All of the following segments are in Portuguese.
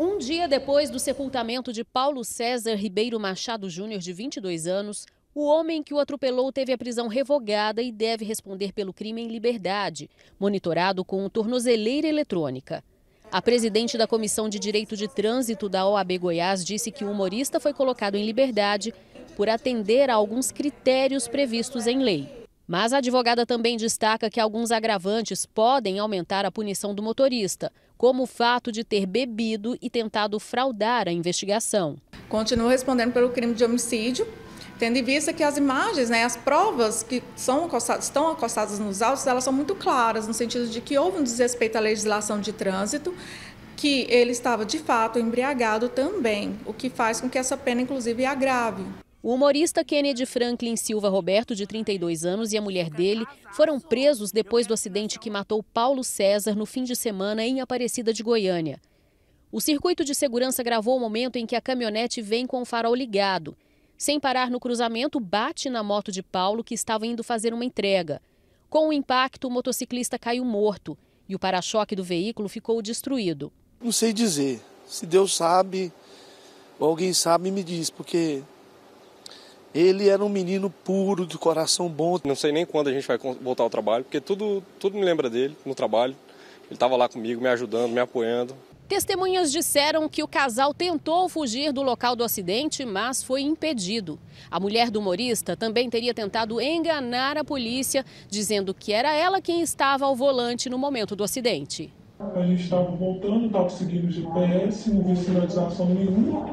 Um dia depois do sepultamento de Paulo César Ribeiro Machado Júnior, de 22 anos, o homem que o atropelou teve a prisão revogada e deve responder pelo crime em liberdade, monitorado com tornozeleira eletrônica. A presidente da Comissão de Direito de Trânsito da OAB Goiás disse que o humorista foi colocado em liberdade por atender a alguns critérios previstos em lei. Mas a advogada também destaca que alguns agravantes podem aumentar a punição do motorista, como o fato de ter bebido e tentado fraudar a investigação. Continua respondendo pelo crime de homicídio, tendo em vista que as imagens, as provas que estão acostadas nos autos, elas são muito claras, no sentido de que houve um desrespeito à legislação de trânsito, que ele estava de fato embriagado também, o que faz com que essa pena, inclusive, agrave. O humorista Kennedy Franklin Silva Roberto, de 32 anos, e a mulher dele foram presos depois do acidente que matou Paulo César no fim de semana em Aparecida de Goiânia. O circuito de segurança gravou o momento em que a caminhonete vem com o farol ligado. Sem parar no cruzamento, bate na moto de Paulo, que estava indo fazer uma entrega. Com o impacto, o motociclista caiu morto e o para-choque do veículo ficou destruído. Não sei dizer. Se Deus sabe, ou alguém sabe, me diz, porque ele era um menino puro, de coração bom. Não sei nem quando a gente vai voltar ao trabalho, porque tudo me lembra dele no trabalho. Ele estava lá comigo, me ajudando, me apoiando. Testemunhas disseram que o casal tentou fugir do local do acidente, mas foi impedido. A mulher do humorista também teria tentado enganar a polícia, dizendo que era ela quem estava ao volante no momento do acidente. A gente estava voltando, estava seguindo o GPS, não vi sinalização nenhuma.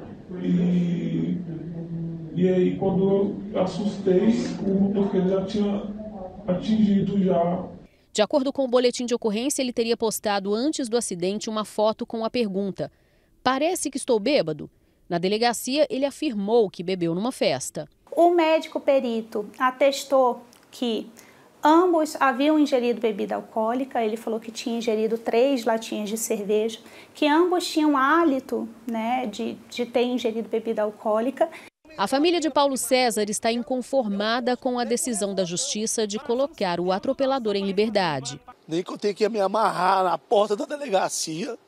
E aí, quando eu assustei, o motoqueiro já tinha atingido já. De acordo com o boletim de ocorrência, ele teria postado antes do acidente uma foto com a pergunta: "Parece que estou bêbado?". Na delegacia, ele afirmou que bebeu numa festa. O médico perito atestou que ambos haviam ingerido bebida alcoólica. Ele falou que tinha ingerido 3 latinhas de cerveja, que ambos tinham hálito, de ter ingerido bebida alcoólica. A família de Paulo César está inconformada com a decisão da justiça de colocar o atropelador em liberdade. Nem que eu tenha que me amarrar na porta da delegacia